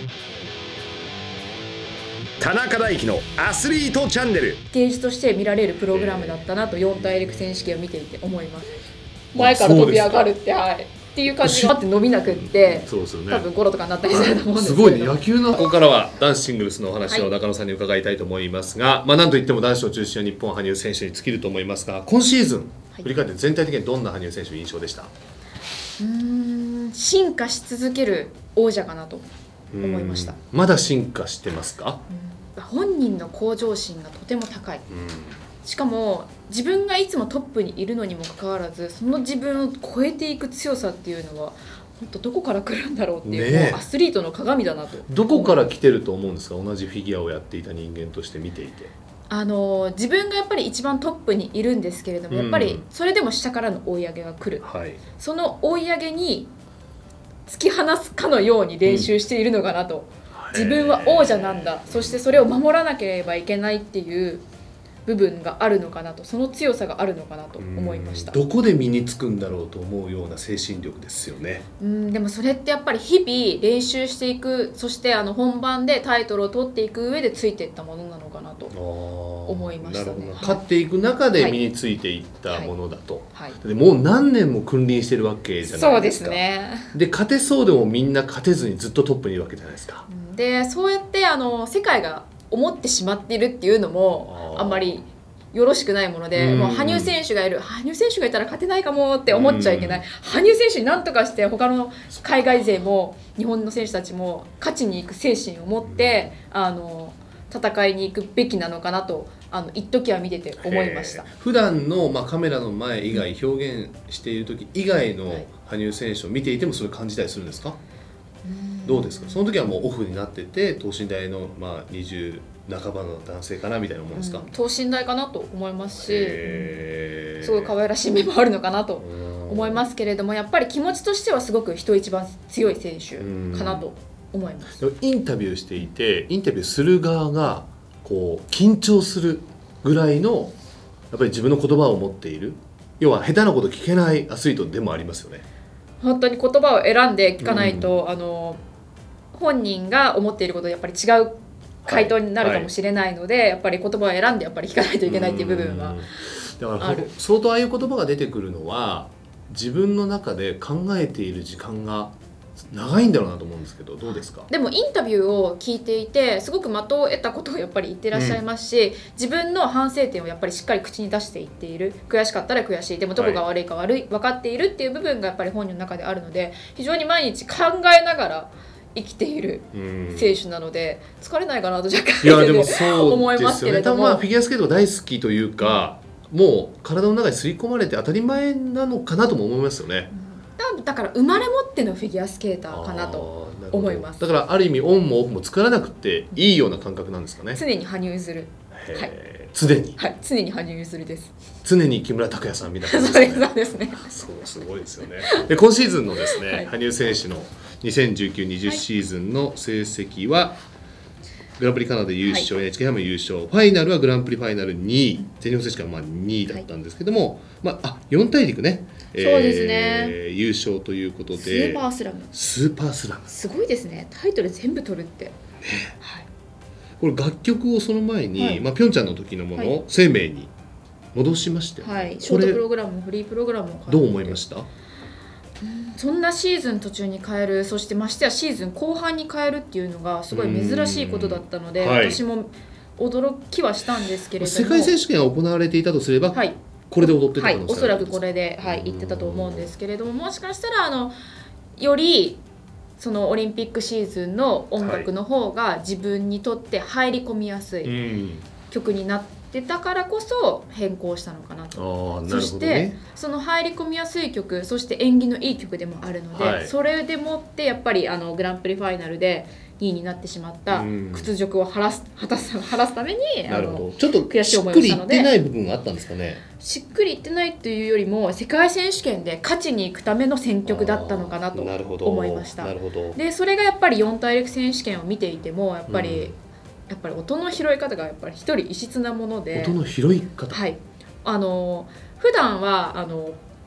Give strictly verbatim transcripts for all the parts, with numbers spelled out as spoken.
田中大輝のアスリートチャンネル、 ゲージとして見られるプログラムだったなとよん大陸選手権を見ていて思います。前から飛び上がるって、はい、っていう感じがあって伸びなくって、 そうですよね、 多分ゴロとかになったりすると思うんですけど、 すごいね、野球のここからは男子シングルスのお話を中野さんに伺いたいと思いますが、はい、まあなんといっても男子を中心の日本羽生選手に尽きると思いますが、今シーズン、はい、振り返って全体的にどんな羽生選手の印象でした？ うーん、進化し続ける王者かなと思いました。 まだ進化してますか？ うん、本人の向上心がとても高い。しかも自分がいつもトップにいるのにもかかわらず、その自分を超えていく強さっていうのは本当どこから来るんだろうっていう、ね、もうアスリートの鏡だなと。 どこから来てると思うんですか？同じフィギュアをやっていた人間として見ていて。 あの自分がやっぱり一番トップにいるんですけれども、やっぱりそれでも下からの追い上げが来る、はい、その追い上げに突き放すかのように練習しているのかなと、うん、自分は王者なんだ、そしてそれを守らなければいけないっていう部分があるのかなと、その強さがあるのかなと思いました。 どこで身につくんだろうと思うような精神力ですよね。 うん、でもそれってやっぱり日々練習していく、そしてあの本番でタイトルを取っていく上でついていったものなのかなと思いましたね。 なるほど、勝っていく中で身についていったものだと、はいはい、でもう何年も君臨してるわけじゃないですか。 そうですね。 で勝てそうでもみんな勝てずにずっとトップにいるわけじゃないですか。 でそうやってあの世界が思ってしまっているっていうのもあんまりよろしくないもので、もう羽生選手がいる、羽生選手がいたら勝てないかもって思っちゃいけない。羽生選手に何とかして他の海外勢も日本の選手たちも勝ちに行く精神を持ってあの戦いに行くべきなのかなと、あの一時は見てて思いました。 普段のまあカメラの前以外、表現している時以外の羽生選手を見ていてもそれ感じたりするんですか？どうですか？その時はもうオフになってて等身大のまあにじゅう半ばの男性かなみたいなもんですか？うん、 等身大かなと思いますし、すごい可愛らしい面もあるのかなと思いますけれども、やっぱり気持ちとしてはすごく人一番強い選手かなと思います。 インタビューしていて、インタビューする側がこう緊張するぐらいのやっぱり自分の言葉を持っている、要は下手なこと聞けないアスリートでもありますよね。 本当に言葉を選んで聞かないと、うん、あの本人が思っていることとやっぱり違う回答になるかもしれないので、はいはい、やっぱり言葉を選んでやっぱり聞かないといけないっていう部分はある。 だから相当ああいう言葉が出てくるのは自分の中で考えている時間が長いんだろうなと思うんですけど、どうですか？ でもインタビューを聞いていてすごく的を得たことをやっぱり言ってらっしゃいますし、うん、自分の反省点をやっぱりしっかり口に出していっている。悔しかったら悔しい、でもどこが悪いか悪い、はい、分かっているっていう部分がやっぱり本人の中であるので、非常に毎日考えながら生きている選手なので、疲れないかなと若干いやでもそう思いますけれども、 多分まあフィギュアスケートが大好きというか、うん、もう体の中に刷り込まれて当たり前なのかなとも思いますよね。 うん、だから生まれ持ってのフィギュアスケーターかなと思います。 だからある意味オンもオフも作らなくていいような感覚なんですかね。 常に羽生結弦、はい、 常に、 はい、常に羽生結弦です。 常に木村拓哉さんみたいな感じですね。 そうですね。 そうすごいですよね。で今シーズンのですね、はい、羽生選手のにせんじゅうきゅう、にじゅうシーズンの成績は、グランプリカナダ優勝、はい、エヌエイチケー 杯も優勝、ファイナルはグランプリファイナルにい、全日本選手権はまあにいだったんですけども、はい、まあ、あよん大陸ね、 そうですね、 えー、優勝ということで、スーパースラムスーパースラムすごいですね。タイトル全部取るって、ね、はい、 これ楽曲をその前に、はい、まあ、ピョンチャンの時のものを生命に戻しまして、 はい、ショートプログラムもフリープログラムもどう思いました？ そんなシーズン途中に変える、そしてましてやシーズン後半に変えるっていうのがすごい珍しいことだったので、はい、私も驚きはしたんですけれども、 世界選手権が行われていたとすれば、はい、これで踊ってた可能性あるんですか？ はい、おそらくこれで、はい、言ってたと思うんですけれども、もしかしたらあのよりそのオリンピックシーズンの音楽の方が自分にとって入り込みやすい曲になってでだからこそ変更したのかなと。 あ、なるほどね。 そしてその入り込みやすい曲、そして縁起のいい曲でもあるので、はい、それでもってやっぱりあのグランプリファイナルでにいになってしまった屈辱を晴らす、果たす晴らすためにあのちょっと悔しい思いをしたので、しっくりいってない部分があったんですかね。 しっくりいってないというよりも世界選手権で勝ちに行くための選曲だったのかなと思いました。 なるほど。 でそれがやっぱりよん大陸選手権を見ていてもやっぱり、うん、やっぱり音の拾い方がやっぱり一人異質なもので、 音の拾い方、 はい、あの普段はあの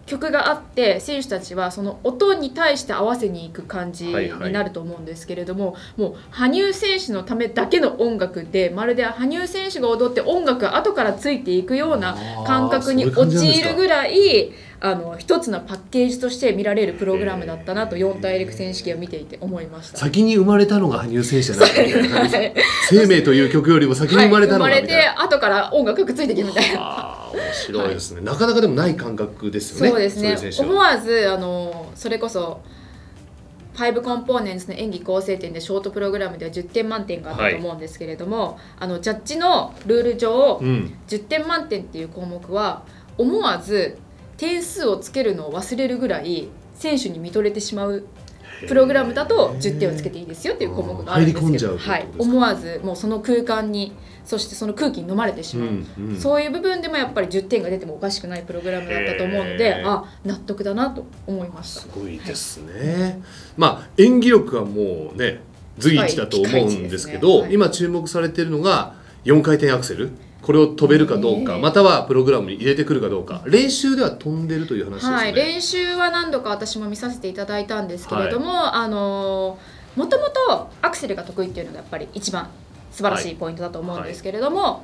曲があって選手たちはその音に対して合わせにいく感じになると思うんですけれども、はいはい、もう羽生選手のためだけの音楽でまるで羽生選手が踊って音楽が後からついていくような感覚に陥るぐらいあの一つのパッケージとして見られるプログラムだったなと四大陸選手権を見ていて思いました。 先に生まれたのが羽生選手じゃないかみたいな感じです。生命という曲よりも先に生まれたのがみたいな、 はい、生まれて後から音楽がくっついてきてみたいな。 あ面白いですね、はい、なかなかでもない感覚ですよね。 そうですね、思わずあのそれこそファイブコンポーネンツの演技構成点でショートプログラムではじゅってん満点があったと思うんですけれども、はい、あのジャッジのルール上、うん、じゅってん満点っていう項目は思わず点数をつけるのを忘れるぐらい選手に見とれてしまうプログラムだとじゅってんをつけていいですよっていう項目があるんですけど、はい、思わずもうその空間にそしてその空気に飲まれてしまう、うんうん、そういう部分でもやっぱりじゅってんが出てもおかしくないプログラムだったと思うので、あ納得だなと思いました。 すごいですね、はい、まあ演技力はもうね随一だと思うんですけど、ねはい、今注目されているのがよんかい転アクセル、これを飛べるかどうか、またはプログラムに入れてくるかどうか、練習では飛んでるという話ですね。 はい、練習は何度か私も見させていただいたんですけれども、はい、あのもともとアクセルが得意っていうのがやっぱり一番素晴らしいポイントだと思うんですけれども、はい、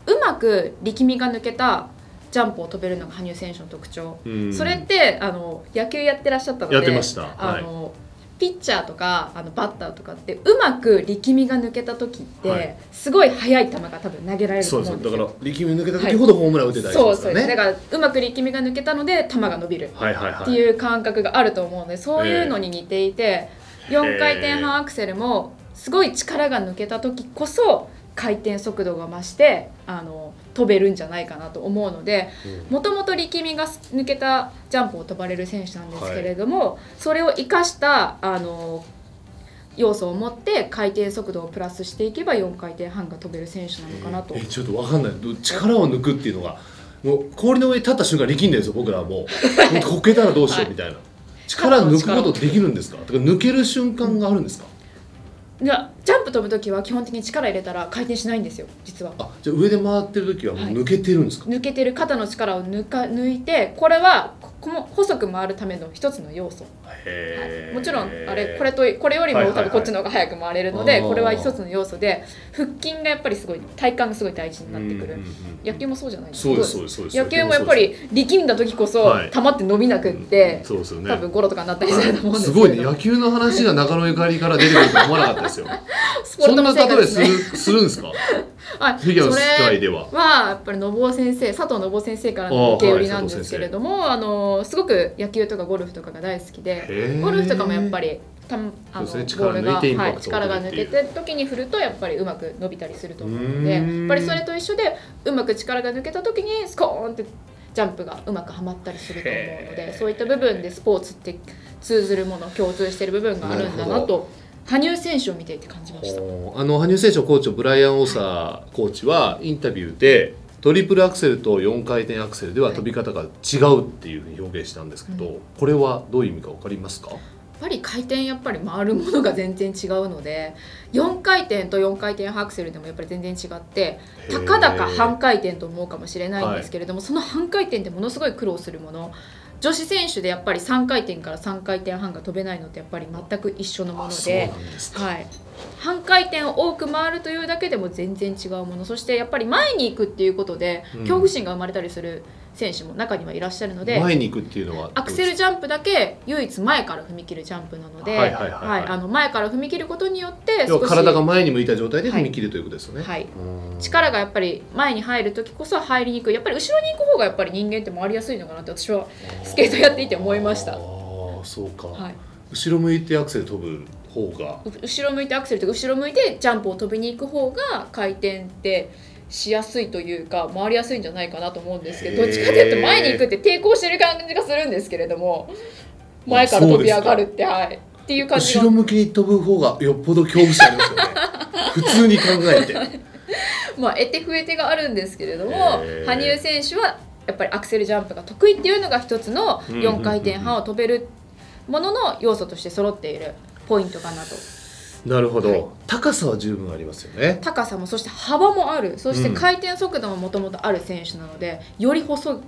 うまく力みが抜けたジャンプを飛べるのが羽生選手の特徴。それってあの野球やってらっしゃったので、 やってました、 あの、はい、ピッチャーとかあのバッターとかってうまく力みが抜けた時って、はい、すごい速い球が多分投げられると思うんですよ。 そうです。だから力み抜けた時ほどホームラン打てたりしますからね。 そうそうです。だからうまく力みが抜けたので球が伸びるっていう感覚があると思うので、そういうのに似ていて、よんかい転半アクセルもすごい力が抜けた時こそ回転速度が増してあの飛べるんじゃないかなと思うので、もともと力みが抜けたジャンプを飛ばれる選手なんですけれども、はい、それを生かしたあの要素を持って回転速度をプラスしていけばよんかい転半が飛べる選手なのかなと。 えー、ちょっと分かんない、力を抜くっていうのがもう氷の上に立った瞬間力んでるんですよ。僕らはもうこけたらどうしようみたいな、はい、力抜くことできるんですか？とか抜ける瞬間があるんですか？ いやジャンプ飛ぶときは基本的に力入れたら回転しないんですよ実は。 あ、じゃあ上で回ってるときはもう抜けてるんですか？ はい、抜けてる、肩の力を抜か抜いて、これはこも細く回るための一つの要素。へー、はい、もちろんあれこれとこれよりも多分こっちの方が早く回れるので、はいはいはい、これは一つの要素で、腹筋がやっぱりすごい体幹がすごい大事になってくる。野球もそうじゃないですか。 そうですそうですそうです。 野球もやっぱり力んだ時こそ、はい、球って伸びなくって、 そうですよね、 多分ゴロとかになったりすると思うんですけど、 はい、すごいね、野球の話が中野ゆかりから出てくるとは思わなかったですよ。そんな例えするするんですか？あ、フィギュアの世界では。 はやっぱり信夫先生、佐藤信夫先生からの受け売りなんですけれども、あ、あのすごく野球とかゴルフとかが大好きで、ゴルフとかもやっぱりたあの、ね、ボールが、はい、力が抜けてる時に振るとやっぱりうまく伸びたりすると思うので、やっぱりそれと一緒でうまく力が抜けた時にスコーンってジャンプがうまくはまったりすると思うので、そういった部分でスポーツって通ずるもの、共通している部分があるんだなと羽生選手を見ていて感じました。 あの羽生選手のコーチのブライアン・オーサーコーチはインタビューでトリプルアクセルとよんかい転アクセルでは飛び方が違うっていうふうに表現したんですけど、はい、これはどういう意味か分かりますか？ やっぱり回転やっぱり回るものが全然違うので、よんかい転とよんかい転半アクセルでもやっぱり全然違って、たかだか半回転と思うかもしれないんですけれども、はい、その半回転ってものすごい苦労するもの。女子選手でやっぱりさんかい転からさんかい転半が飛べないのってやっぱり全く一緒のもので、はい、半回転を多く回るというだけでも全然違うもの。そしてやっぱり前に行くっていうことで恐怖心が生まれたりする選手も中にはいらっしゃるので、 前に行くっていうのはアクセルジャンプだけ唯一前から踏み切るジャンプなので、前から踏み切ることによって少し体が前に向いた状態で踏み切るということですよね。 はい、はい、力がやっぱり前に入る時こそ入りにくい、やっぱり後ろに行く方がやっぱり人間って回りやすいのかなって私はスケートやっていて思いました。ああ、 そうか、 はい、 後ろ向いてアクセル飛ぶ方が、 後ろ向いてアクセルとか後ろ向いてジャンプを飛びに行く方が回転ってしやすいというか回りやすいんじゃないかなと思うんですけど、どっちかというと前に行くって抵抗してる感じがするんですけれども、前から飛び上がるって、はい、っていう感じが、 後ろ向きに飛ぶ方がよっぽど恐怖心ありますよね。普通に考えてまあ得手不得手があるんですけれども、羽生選手はやっぱりアクセルジャンプが得意っていうのが一つのよんかい転半を飛べるものの要素として揃っているポイントかなと。 なるほど、 はい、 高さは十分ありますよね。 高さもそして幅もある、そして回転速度ももともとある選手なので、より細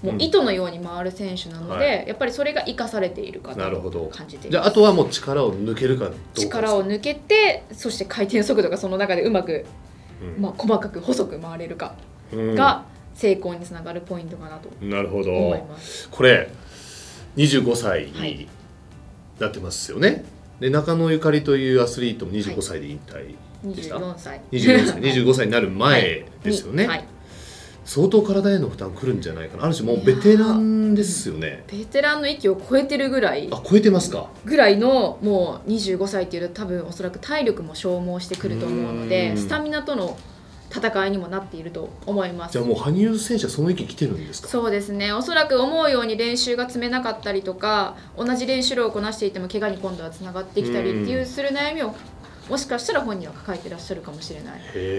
もう糸のように回る選手なので、はい、やっぱりそれが生かされているかと感じています。 じゃああとはもう力を抜けるかどうかですか。 力を抜けて、そして回転速度がその中でうまく、うん、まあ、細かく細く回れるかが成功につながるポイントかなと思います。 なるほど。これにじゅうごさいになってますよね、はい、で中野ゆかりというアスリートもにじゅうごさいで引退でした、はい、にじゅうよんさいにじゅうごさいになる前ですよね、はいはい、相当体への負担くるんじゃないかな。ある種もうベテランですよね。 ベテランの域を超えてるぐらい、 あ、超えてますか。 ぐらいのもうにじゅうごさいっていうと多分おそらく体力も消耗してくると思うので、スタミナとの戦いにもなっていると思います。 じゃあもう羽生選手はその域来てるんですか。 そうですね、おそらく思うように練習が積めなかったりとか、同じ練習量をこなしていても怪我に今度はつながってきたりっていうする悩みをもしかしたら本人は抱えてらっしゃるかもしれない。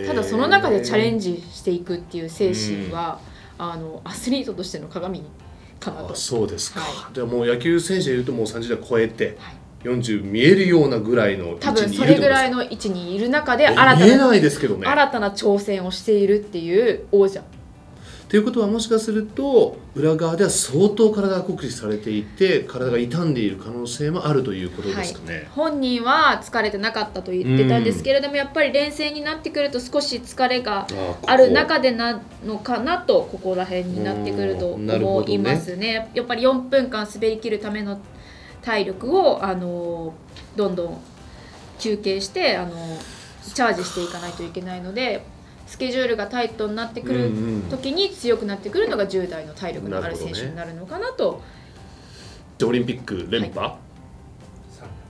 ただその中でチャレンジしていくっていう精神はあのアスリートとしての鏡かなと。 あ、そうですか、はい、じゃあもう野球選手でいうともうさんじゅうだい超えて、はい、よんじゅう見えるようなぐらいの位置にいる。多分それぐらいの位置にいる中で新たな、 見えないですけどね、 新たな挑戦をしているっていう王者。 ということはもしかすると裏側では相当体が酷使されていて体が傷んでいる可能性もあるということですかね、はい、 本人は疲れてなかったと言ってたんですけれども、やっぱり連戦になってくると少し疲れがある中でなのかなと、ここら辺になってくると思いますね。ね、やっぱりよんぷんかん滑り切るための体力をあのどんどん休憩してあのチャージしていかないといけないので、スケジュールがタイトになってくる時に強くなってくるのがじゅう代の体力のある選手になるのかなと。 でオリンピック連覇、はい、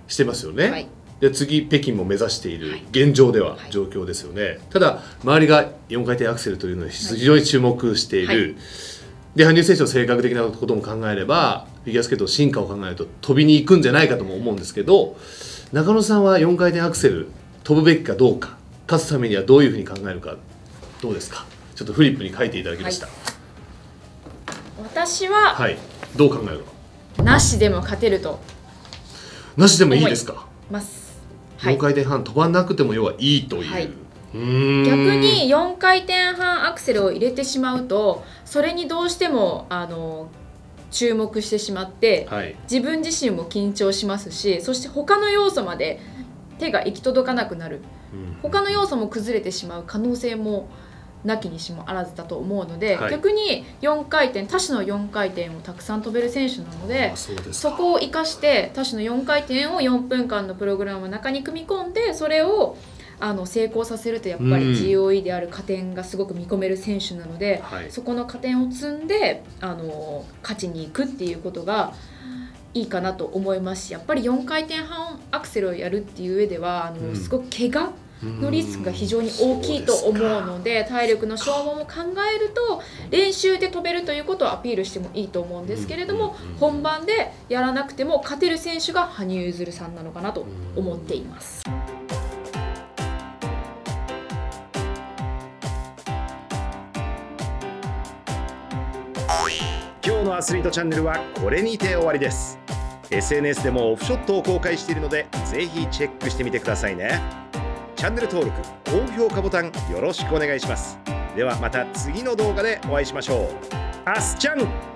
してますよね、はい、で次北京も目指している現状では状況ですよね、はい、ただ周りがよんかい転アクセルというのに非常に注目している、はい、で羽生選手の性格的なことも考えればフィギュアスケートの進化を考えると飛びに行くんじゃないかとも思うんですけど、中野さんはよんかい転アクセル飛ぶべきかどうか、勝つためにはどういうふうに考えるか、どうですか。ちょっとフリップに書いていただきました、はい、 私は、 はい、どう考えるかなしでも勝てると。 なしでもいいですか。 ます、はい、 よんかい転半飛ばなくても要はいいという、はい、うーん、 逆によんかい転半アクセルを入れてしまうとそれにどうしてもあの注目してしまって、はい、自分自身も緊張しますし、そして他の要素まで手が行き届かなくなる、うん、他の要素も崩れてしまう可能性もなきにしもあらずだと思うので、はい、逆によんかい転多種のよんかい転をたくさん飛べる選手なので、 そ, そこを生かして多種のよんかい転をよんぷんかんのプログラムの中に組み込んで、それをあの成功させるとやっぱり ジーオーイー である加点がすごく見込める選手なので、うん、そこの加点を積んであの勝ちに行くっていうことがいいかなと思いますし、やっぱりよんかい転半アクセルをやるっていう上ではあの、うん、すごく怪我のリスクが非常に大きいと思うので、体力の消耗も考えると練習で飛べるということをアピールしてもいいと思うんですけれども、本番でやらなくても勝てる選手が羽生結弦さんなのかなと思っています。 今日のアスリートチャンネルはこれにて終わりです。 エスエヌエス でもオフショットを公開しているのでぜひチェックしてみてくださいね。チャンネル登録、高評価ボタンよろしくお願いします。ではまた次の動画でお会いしましょう。アスチャン。